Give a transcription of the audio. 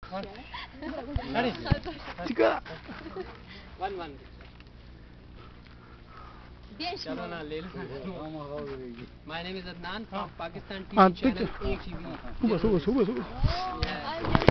Chika. One. चलो ना ले लो. My name is Adnan from Pakistan TV channel ATV. सुबह.